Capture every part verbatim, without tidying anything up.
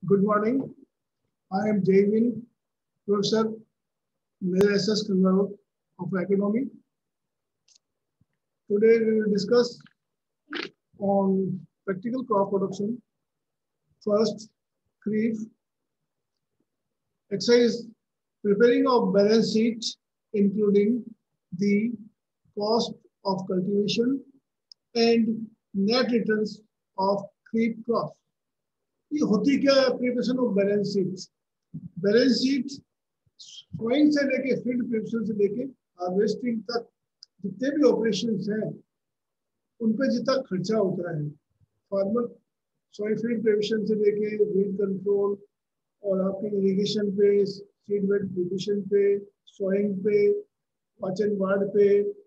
Good morning. I am Jayvin, Professor Major S S Kangaroo of Economy. Today we will discuss on practical crop production. First, Kharif. Exercise preparing of balance sheet, including the cost of cultivation and net returns of Kharif crops. ये होती क्या है preparation of balance sheet balance sheet sowing से लेके field preparation से लेके harvesting तक जितने भी ऑपरेशंस हैं उन पे जितना खर्चा होता है फार्मर सॉइल फील्ड प्रिपरेशन से लेके वीड कंट्रोल और आपके इरिगेशन पे सीड बेड प्रिपरेशन पे सोइंग पे वॉच एंड वार्ड पे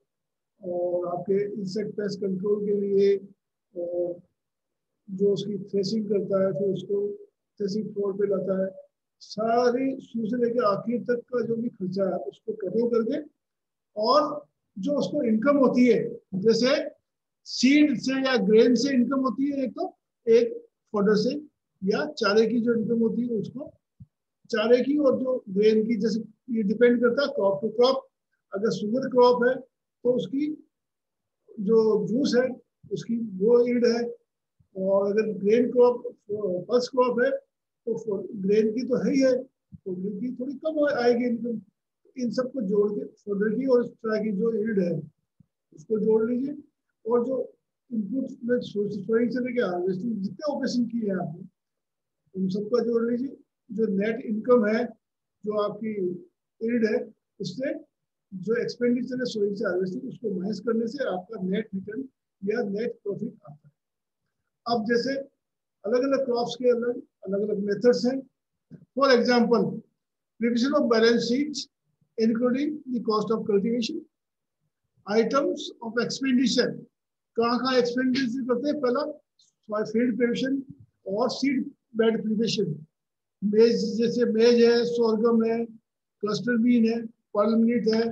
और आपके इंसेक्ट पेस्ट कंट्रोल के लिए और जो उसकी थ्रेसिंग करता है फिर उसको थ्रेसिंग फ्लोर पे लाता है सारी शुरू से लेकर आखिर तक का जो भी खर्चा है उसको कवर करके और जो उसको इनकम होती है जैसे सीड से या ग्रेन से इनकम होती है एक तो एक फॉडर से या चारे की जो इनकम होती है उसको चारे की और जो ग्रेन की जैसे ये डिपेंड करता है क्रॉप टू क्रॉप अगर शुगर क्रॉप है तो उसकी जो जूस है उसकी वो ईल्ड है और अगर ग्रेन क्रॉप फर्स्ट क्रॉप है तो ग्रेन की तो है ही है तो ग्रेन की थोड़ी कम आएगी इनकम इन सबको जोड़ के फोडर की और इस तरह की जो ईल्ड है उसको जोड़ लीजिए और जो इनपुट में सोइंग से लेके हार्वेस्टिंग जितने ऑपरेशन किए हैं आपने उन सबका जोड़ लीजिए जो नेट इनकम है जो आपकी ईल्ड है उससे जो एक्सपेंडिचर है सोइंग से हार्वेस्टिंग उसको माइनस करने से आपका नेट रिटर्न या नेट प्रॉफिट आता है। अब जैसे अलग अलग क्रॉप्स के अलग अलग अलग मेथड्स हैं for example preparation of balance sheet including the cost of cultivation items of expenditure कहाँ कहाँ एक्सपेंडिचर करते हैं पहला फील्ड प्रिपरेशन और सीड बेड प्रिपरेशन मेज जैसे मेज है सोरगम है क्लस्टर बीन है पर्ल मिलेट है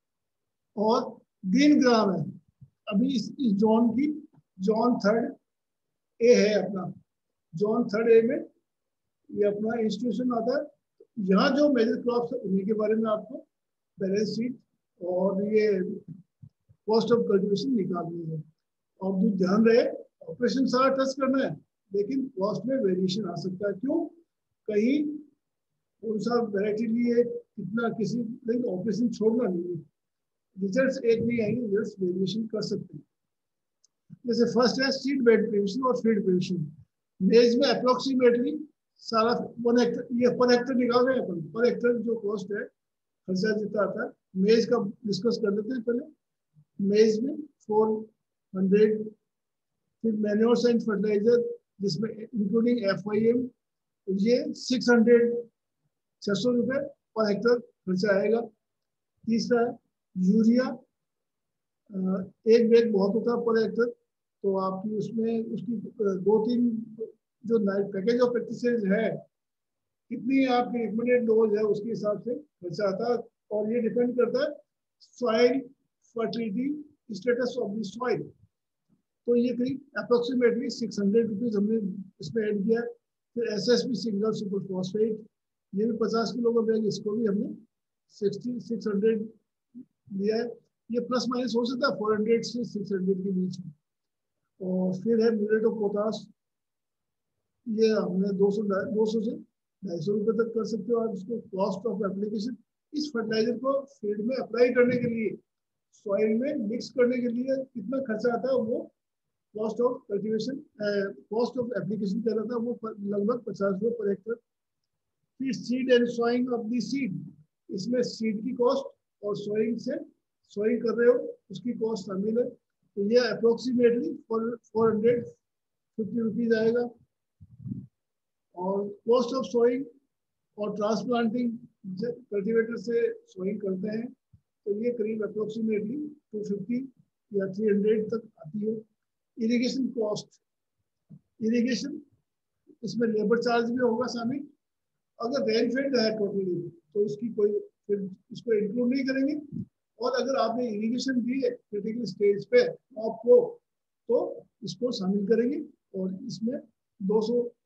और ग्रीन ग्राम है। अभी इस, इस जोन की जोन थर्ड ए है अपना जोन थर्ड ए में ये अपना इंस्टीट्यूशन आता है यहाँ जो मेजर क्रॉप्स है उन्हीं के बारे में आपको बैलेंस शीट और ये कॉस्ट ऑफ कल्टीवेशन निकालनी है और जो ध्यान रहे ऑपरेशन सारा टच करना है लेकिन कॉस्ट में वेरिएशन आ सकता है क्यों कहीं कौन सा वेराइटी लिए कितना किसी लेकिन ऑपरेशन छोड़ना नहीं है रिजल्ट एक नहीं आएंगे रिजल्ट वेरिएशन कर सकते हैं। जैसे फर्स्ट है सीड बेड प्रिपरेशन और फील्ड प्रिपरेशन मेज में अप्रोक्सीमेटली सारा वन हेक्टर ये पर हेक्टर निकाल रहे हैं अपन पर हेक्टर जो कॉस्ट है खर्चा जितना आता है मेज का डिस्कस कर लेते हैं पहले मेज में फोर हंड्रेड फिर मैन्योर्स एंड फर्टिलाइजर जिसमें इंक्लूडिंग एफ आई एम ये सिक्स हंड्रेड छह सौ रुपये पर हेक्टर खर्चा आएगा। तीसरा है यूरिया एक बैग बहुत होता है पर हेक्टर तो आपकी उसमें उसकी दो तीन जो पैकेज ऑफ प्रैक्टिसेस है कितनी आपकी रिकमेंडेड डोज है उसके हिसाब से खर्चा आता है और ये डिपेंड करता है soil fertility status of the soil तो ये करीब अप्रोक्सीमेटली सिक्स हंड्रेड रुपीज हमने इसमें ऐड किया। फिर S S P single super phosphate ये भी पचास किलो का बैग इसको भी हमने सिक्सटी सिक्स हंड्रेड लिया है ये प्लस माइनस हो सकता है फोर हंड्रेड से सिक्स हंड्रेड के बीच में। और फिर है म्यूरेट ऑफ पोटाश ये हमने दो सौ दो सौ से ढाई सौ रुपये तक कर सकते हो आप इसको। कॉस्ट ऑफ एप्लीकेशन इस फर्टिलाइजर को फील्ड में अप्लाई करने के लिए सॉइल में मिक्स करने के लिए कितना खर्चा आता है वो cost of cultivation cost of application कहलाता है वो लगभग पचास रुपये पर हेक्टर। फिर seed and sowing of the seed इसमें सीड की कॉस्ट और सोइंग से सोइंग कर रहे हो उसकी कॉस्ट शामिल है तो ये approximately four hundred fifty rupees आएगा। और कॉस्ट ऑफ सोइंग और ट्रांसप्लांटिंग कल्टीवेटर से सोइंग करते हैं तो ये करीब अप्रोक्सीमेटली टू फिफ्टी या थ्री हंड्रेड तक आती है। इरिगेशन कॉस्ट इरिगेशन इसमें लेबर चार्ज भी होगा शामिल अगर रेनफेड है टोटली तो इसकी कोई फिर इसको इंक्लूड नहीं करेंगे और अगर आपने इरिगेशन दी है क्रिटिकल स्टेज पे आपको तो इसको शामिल करेंगे और इसमें दो सौ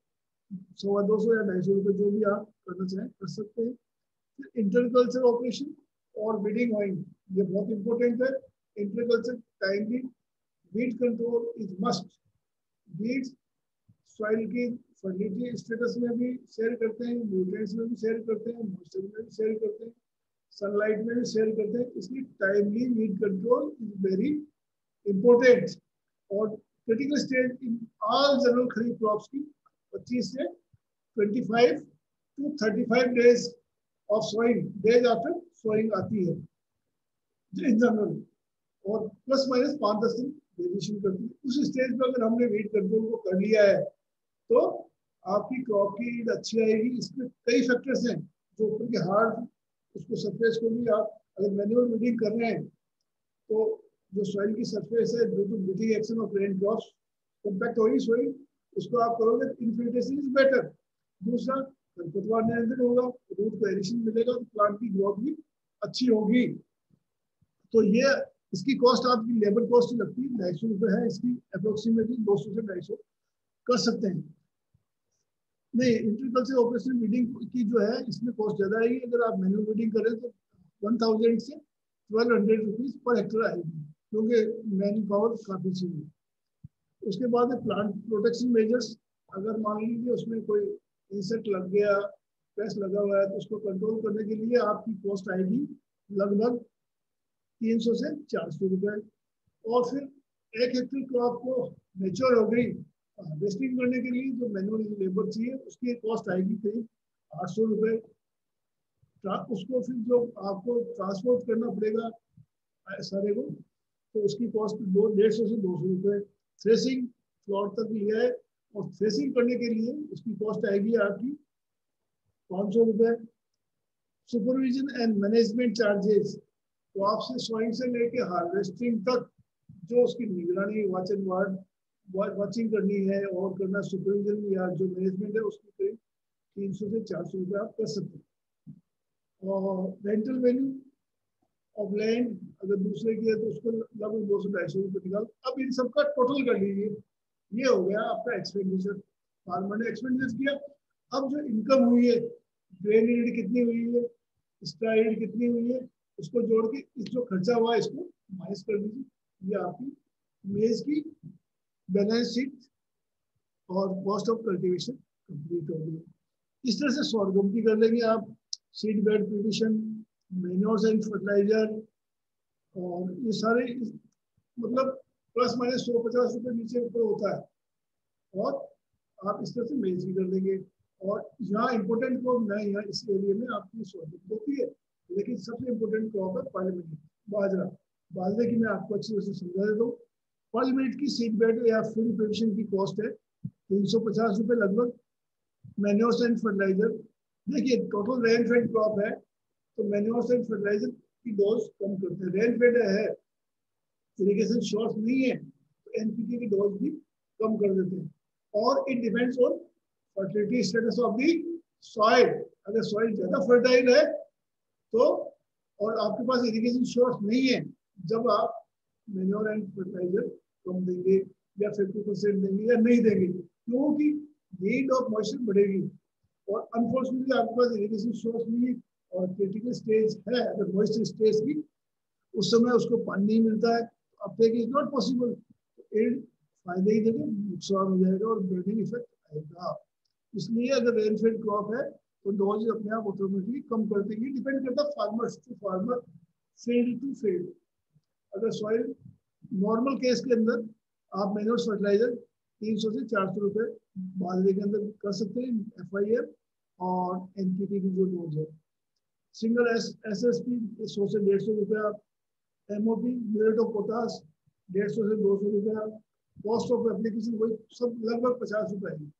सवा दो सौ या ढाई सौ रुपये जो भी आप करना चाहें कर सकते हैं। फिर इंटरकल्चर ऑपरेशन और बीडिंग ऑइल, ये बहुत इंपॉर्टेंट है। Interculture timely weed control is must. Weeds soil की फर्टिलिटी स्टेटस में भी शेयर करते हैं, न्यूट्रिएंट्स में भी शेयर करते हैं, मॉइस्चर में भी शेयर करते हैं, सनलाइट में भी शेयर करते हैं। इसलिए timely weed control is very important. और critical stage in all general kharif crops की पच्चीस से पच्चीस टू पैंतीस days of sowing, days after sowing आती है इन जनरल, और प्लस माइनस पाँच दस दिन वेरिएशन करती है। उस स्टेज पर अगर हमने वीड कंट्रोल को कर लिया है तो आपकी क्रॉप की ईल्ड अच्छी आएगी। इसमें कई फैक्टर्स हैं जो ऊपर के हार्ड उसको सरफेस को भी, आप अगर मैन्युअल वीडिंग कर रहे हैं तो जो सॉइल की सरफेस है due to beating action of rain drops compact होगी सॉइल, उसको आप करोगे इनफिल्ट्रेशन इज बेटर। दूसरा, खरपतवार नियंत्रण होगा, रूट को एरिशन मिलेगा तो प्लांट की ग्रोथ भी अच्छी होगी। तो ये इसकी कॉस्ट आपकी लेबर कॉस्ट लगती है ढाई सौ रुपये है, इसकी अप्रोक्सीमेटली दो सौ से ढाई सौ कर सकते हैं। नहीं, इंटरकल्चर ऑपरेशन वीडिंग की जो है इसमें कॉस्ट ज्यादा आएगी। अगर आप मैनुअल वीडिंग करें तो वन थाउजेंड से ट्वेल्व हंड्रेड रुपीज पर हेक्टर आएगी, क्योंकि मैन पावर काफी चाहिए। उसके बाद प्लांट प्रोटेक्शन मेजर्स, अगर मान लीजिए उसमें कोई इंसेक्ट लग गया, पेस्ट लगा हुआ है, तो उसको कंट्रोल करने के लिए आपकी कॉस्ट आएगी लगभग तीन सौ से चार सौ रुपए। और फिर एक हेक्टर क्रॉप को मेच्योर हो गई हार्वेस्टिंग करने के लिए जो मैनुअल लेबर चाहिए उसकी कॉस्ट आएगी करीब आठ सौ रुपये। उसको फिर जो आपको ट्रांसपोर्ट करना पड़ेगा सारे को, तो उसकी कॉस्ट दो डेढ़ सौ से दो सौ रुपये। थ्रेसिंग फ्लोर तक लिया है और थ्रेसिंग करने के लिए उसकी कॉस्ट आएगी आपकी पाँच सौ रुपये। सुपरविजन एंड मैनेजमेंट चार्जेस, तो आपसे सोइंग से लेके हार्वेस्टिंग तक जो उसकी निगरानी वॉच एंड वार्ड वॉचिंग करनी है और करना सुपरविजन या जो मैनेजमेंट है उसकी करीब तीन सौ से चार सौ रुपये आप कर सकते हैं। और रेंटल वैल्यू ऑफ लैंड अगर दूसरे की है तो उसको लगभग दो सौ ढाई सौ रुपये निकाल। अब इन सबका टोटल कर लीजिए, ये हो गया आपका एक्सपेंडिचर, फार्मर ने एक्सपेंडिचर किया। अब जो इनकम हुई है, ग्रेन यील्ड कितनी हुई है, स्ट्रा यील्ड कितनी हुई है, उसको जोड़ के इस जो खर्चा हुआ है इसको माइनस कर दीजिए। ये आपकी मेज की बैलेंस शीट और कॉस्ट ऑफ कल्टीवेशन कंप्लीट हो गई। इस तरह से सॉर्गम की कर लेंगे आप, seed bed preparation, manures and fertilizer, और ये सारे मतलब प्लस माइनस सौ पचास रुपये नीचे ऊपर होता है। और आप इस तरह से मेज भी कर लेंगे। और यहाँ इंपॉर्टेंट क्रॉप नहीं, यहाँ इस एरिया में आपकी सॉर्गम होती है, लेकिन सबसे इम्पोर्टेंट क्रॉप है पार्लियामेंट बाजरा। बाजरे की मैं आपको अच्छी तरह से समझा देता हूँ। पार्लियामेंट की सीड बेड या फील्ड प्रिपरेशन की कॉस्ट है तीन सौ पचास रुपये लगभग। मैन्योर्स एंड फर्टिलाइजर, देखिए टोटल रेन फेड क्रॉप है तो मैन्योर्स एंड फर्टिलाइजर की डोज कम करते हैं। रेन फेड है, इरिगेशन शॉर्ट नहीं है, तो एनपीके की डोज भी कम कर देते हैं। और it depends on fertility status of the soil. अगर सॉइल ज्यादा फर्टाइल है तो, और आपके पास इरिगेशन शॉर्ट नहीं है, जब आप मैन्योर एंड फर्टिलाइजर कम देंगे या फिफ्टी परसेंट देंगे या नहीं देंगे, क्योंकि नीड ऑफ मॉइस्चर बढ़ेगी। और अनफॉर्चुनेटली आपके पास इरिगेशन सोर्स नहीं और क्रिटिकल स्टेज है, अगर मॉइस्चर स्टेज की उस समय उसको पानी नहीं मिलता है, तो अपटेक इज नॉट पॉसिबल। फायदे ही देंगे, नुकसान हो जाएगा और बर्निंग इफेक्ट आएगा। इसलिए अगर रेनफेड क्रॉप है तो डोज अपने आप ऑटोमेटिकली कम कर देंगे। डिपेंड करता है farmer to farmer, field to field. अगर सॉइल नॉर्मल केस के अंदर आप मैन्योर फर्टिलाइजर तीन सौ से चार सौ रुपये बाजरे के अंदर कर सकते हैं, एफ आई एफ और एनपीके की जो डोज है। Single S S S P सौ से डेढ़ सौ रुपया, एमओपी म्यूरेट ऑफ पोटास डेढ़ सौ से दो सौ रुपया, कॉस्ट ऑफ एप्लीकेशन वही सब लगभग पचास रुपये है।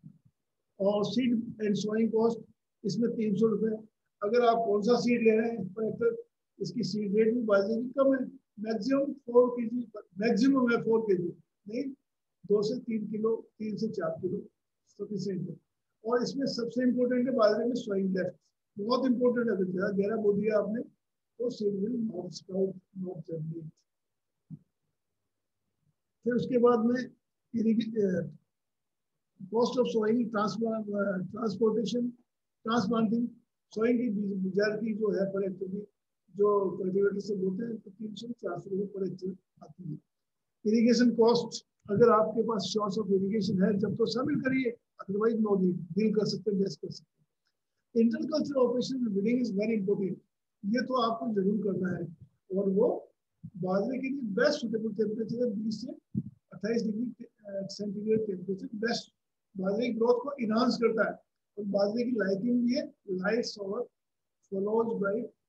और सीड एंड सोइंग कॉस्ट इसमें तीन सौ रुपये। अगर आप कौन सा सीड ले रहे हैं पर इसकी सीड रेट भी बाजरे की कम है, मैक्सिमम फोर के जी, मैक्सिमम है फोर के जी, नहीं दो से तीन किलो, तीन से चार किलो सफिशिएंट है। और इसमें सबसे इम्पोर्टेंट है बाजरे में सोइंग डेप्थ, बहुत इंपॉर्टेंट है। अगर गहरा बो दिया आपने तो seed will not sprout, not germinate. फिर उसके बाद में cost of sowing, transportation, transplanting, sowing की बीजार की जो है पर हेक्टर की जो कल्टीवेटर से बोते हैं तो तीन सौ चार सौ रुपये पर हेक्टर आती है। इरिगेशन कॉस्ट, अगर आपके पास शॉर्ट्स ऑफ इरिगेशन है जब तो शामिल करिए, अदरवाइज नो नीड, डील कर सकते हैं, बेस्ट कर सकते हैं। Interculture operation breeding is very important, ये तो आपको जरूर करना है। और वो बाजरे के लिए बेस्ट सुटेबल टेम्परेचर है बीस से अट्ठाईस डिग्री सेंटीग्रेड टेम्परेचर बेस्ट, बाजरे की ग्रोथ को इनहांस करता है। और बाजरे की लाइटिंग भी है, लाइट्स और फॉलोज बाय